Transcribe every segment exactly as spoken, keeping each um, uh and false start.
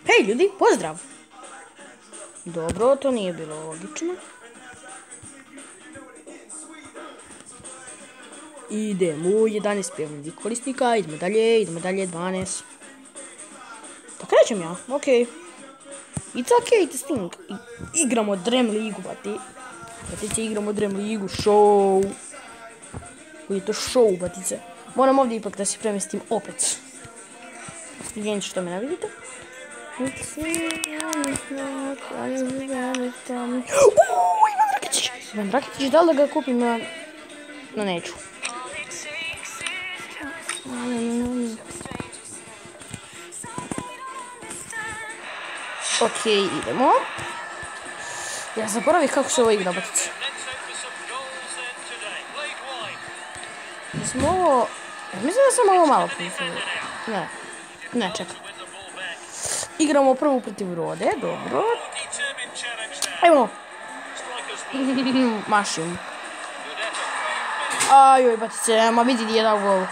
Hej ljudi, pozdrav! Dobro, to nije bilo logično. Idemo, jedanaest prijavljenih korisnika, idemo dalje, idemo dalje, dvanaest. Da krećem ja, okej. It's okay to think. I, igramo Dream ligu, bati. Batice, igramo Dream ligu, show. Koji je to show, batice. Moram ovdje ipak da se premestim opet. Izvijenite što me ne vidite. Uuuu, Ivan Raketić! Ivan Raketić, da li da ga kupim na... No, neću. Okej, idemo. Ja zaboravih kako se ovo igra, batice. Mislim ovo... Mislim da sam ovo malo prije. Ne, ne, čekaj. Igramo prvu protiv Rode, dobro. Evo. Mašim. Ajoj, batice, ma vidi gdje je dao gol.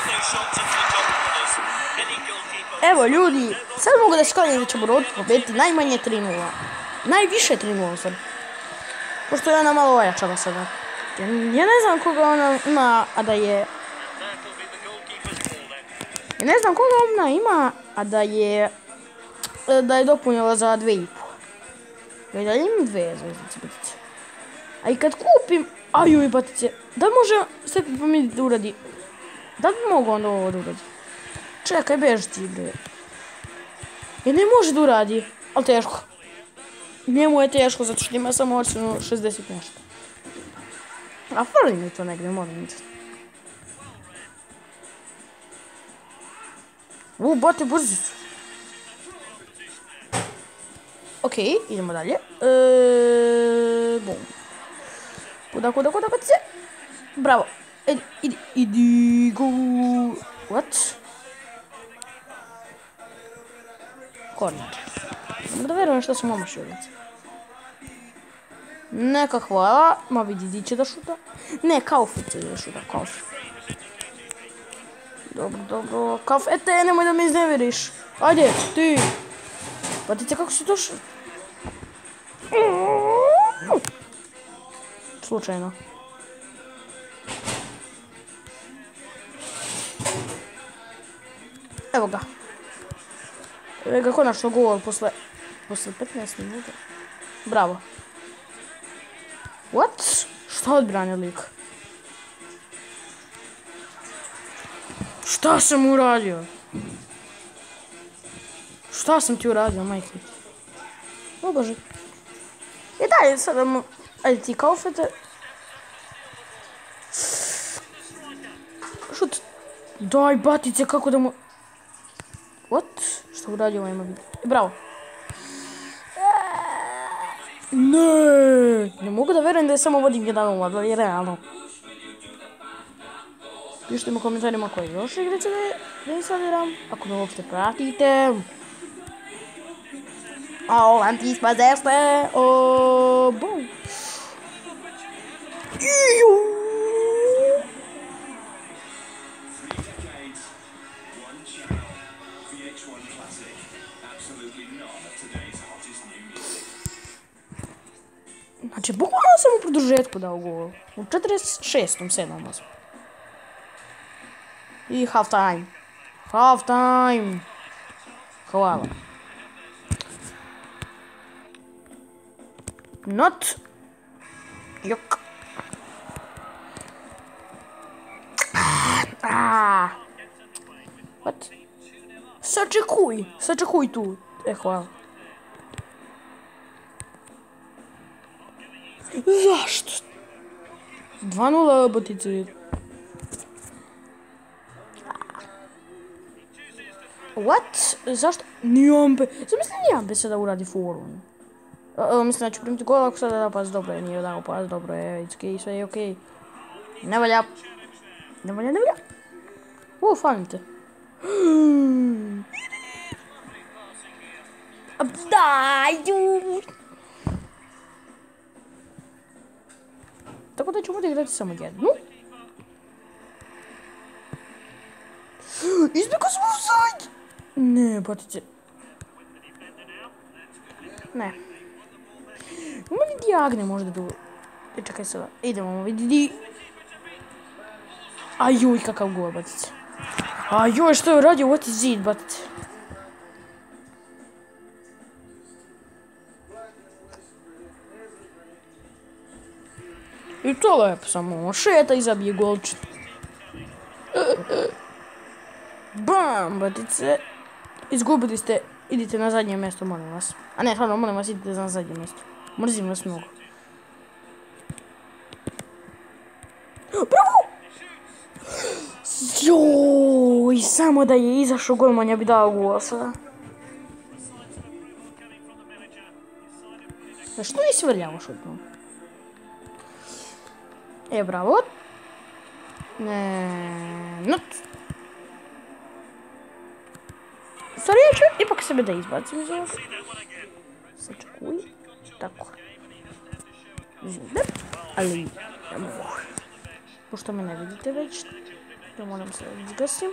Evo, ljudi, sad mogu da skladim da ćemo Rodu pobediti najmanje tri nula. Najviše tri nula, sad. Pošto je ona malo ojačala sada. Ja ne znam koga ona ima, a da je... Ja ne znam koga ona ima, a da je... Da je dopunjala za dve i po. Ja i dalje imam dve zvezdice, batice. A i kad kupim... Ajuj, batice, da može sve pa mi da uradi? Da bi mogo onda ovo da uradi? Čekaj, beži ti, bre. Jer ne može da uradi, ali teško. Njemu je teško, zato što ima samo ocenu šezdeset nešto. A fali mi to negdje, moram vidjeti. U, bate, brzi su. Okej, idemo dalje. Eee, bum. Kuda, kuda, kuda, kuda se? Bravo. Idi, idi, idi, go. What? Korner. Da verujem što sam omašio. Neka hvala. Ma vidi, di će da šuta. Ne, Kaufit će da šuta, Kaufit. Dobro, dobro. Kaufit, ete, nemoj da me izneveriš. Ajde, ti. Batice, kako si došao? Slučajno. Evo ga. Evo ga konačno gol posle... Posle petnaest minuta. Bravo. What? Šta odbrane lik? Šta sam uradio? Šta sam ti uradio, majke? O bože. I dalje sada mu... Ajde ti Kaufete. Šut. Daj, batice, kako da mu... What? Šta uradio ovaj mobil? Bravo. Ne, ne mogu da verujem da je samo vodim jedan nula, da je realno. Pišite mi u komentarima koje još igrice da instaliram, ako me uopšte pratite. O, antispazešte, o, bum. Iu. Znači, bukvalno sam u produžetku dao gol. U četrdeset šestom, sedmom, osmom. I half time. Half time. Hvala. Not. Jok. Ah. What? Sačekuj. Sačekuj tu. E, hvala. Zašto? dva nula, batice. What? Zašto? Nijambe. Zamisli Nijambe sada uradi forum. Mislim da ću primiti gol ako sada da pas, dobro je, nije dao pas, dobro je, it's ok, sve je ok. Ne valja. Ne valja, ne valja. O, falim te. Daj, dude. Tako da ću ovdje igrati samo jednu. Izbjegao sam offside! Ne, batice. Ne. Ima li dijagne možda do... E, čekaj sada. Idemo vidjeti. Ajuj, kakav gol, batice. Ajuj, što je uradio, ovo ti zid, batice. I to lepo samo šeta i zabije golčin. Bam, batice. Izgubili ste, idite na zadnje mjesto, molim vas. A ne, stvarno, molim vas, idite na zadnje mjesto. Mrzim vas mnogo. Bravo! Joj, samo da je izašao golman, ja bi dao gol sada. Što nisi vrljavo šutno? E, bravo. Ne, not. Stvari, ja ću ipak sebe da izbacim iz ovoga. Sačekuj. Tako. Zide. Ali, ne mogu. Pošto me ne vidite već, da moram se izgasim.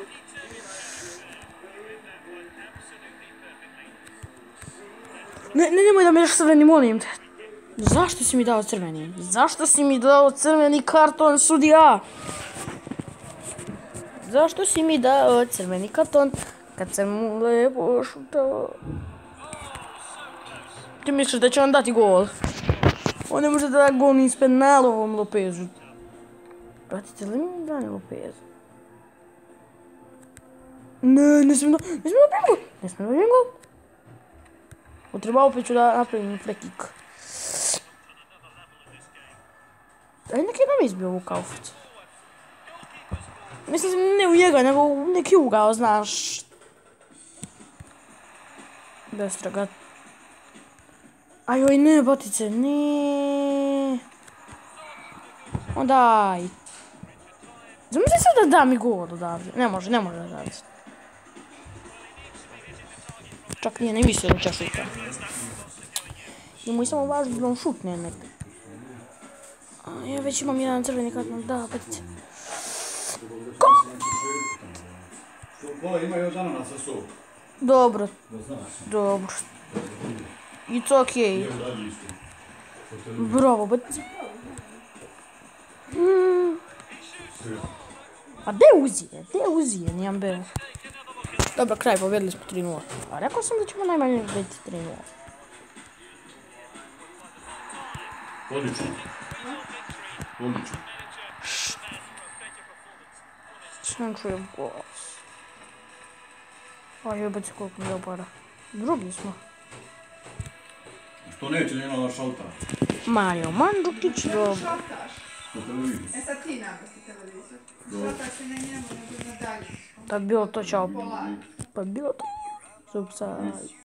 Ne, ne, nemoj da mi daš crveni, molim te. Zašto si mi dao crveni? Zašto si mi dao crveni karton, sudija? Zašto si mi dao crveni karton kad sam lepo šutao? Ti misliš da će on dati gol? On ne može da da gol ni s penalovom Lopezu. Pratite li mi Dani Lopez? Ne, ne smijem da... Ne smijem da bijem gol! Ne smijem da bijem gol! Utreba opet ću da napravim free kick. Aj, neki nam izbio ovu kauficu. Mislim, ne u njega, nego u neki ugao, znaš. Bestraga. Ajoj, ne, batice, ne. Ondaj. Zamisli sad da da mi gol odavde. Ne može, ne može da da. Čak nije ne mislio da će šuta. Imao i samo važno da on šutne nekde. Ja već imam jedan crveni karton, da, batice. Ima još ananasa sok. Dobro. Dobro. It's okay. Bravo, batice. Hmm. A gdje je Uzije? Gdje je Uzije? Nijem beo. Dobro, kraj, pobjedili smo tri nula. A rekao sam da ćemo najmanje biti tri nula. Odlično. Odlično. Sam čujem glas. A jebać koliko mi je opara. Drugi smo. Što neće njena šalta? Mario Mandžukić, dobro. E sad ti napusti televizor. Šaltaš se na njemu, nego na dalje. Pa bilo to čao. Pa bilo to. Subside.